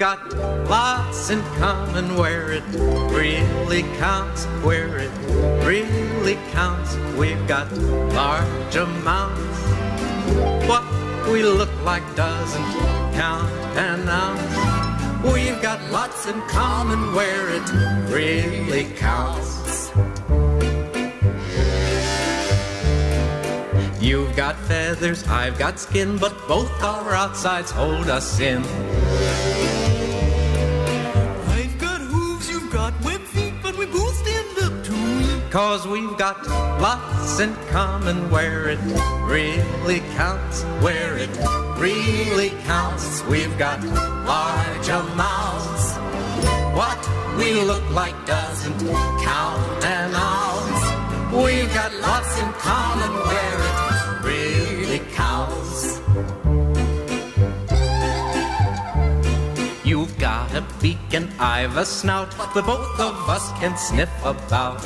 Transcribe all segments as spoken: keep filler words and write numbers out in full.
got lots in common where it really counts, where it really counts. We've got large amounts. What we look like doesn't count an ounce. We've got lots in common where it really counts. You've got feathers, I've got skin, but both our outsides hold us in. I've got hooves, you've got web feet, but we both stand up to it. Cause we've got lots in common where it really counts, where it really counts. We've got large amounts. What we look like doesn't count an ounce. We've got lots in common where it really counts. You've got a beak and I've a snout, but both of us can sniff about.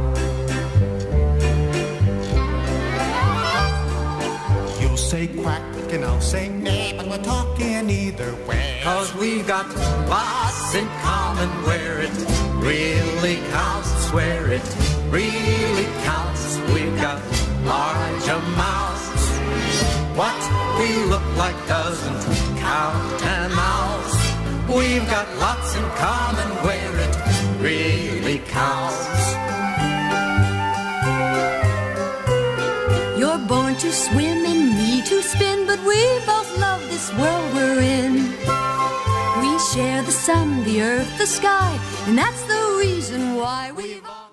You'll say quack and I'll say nay, but we're talking either way. Cause we've got lots in common where it really counts, where it really counts. We've got large amounts. What we look like doesn't count an ounce. We've got lots in common where it really counts. You're born to swim and me to spin, but we both love this world we're in. We share the sun, the earth, the sky, and that's the reason why we've all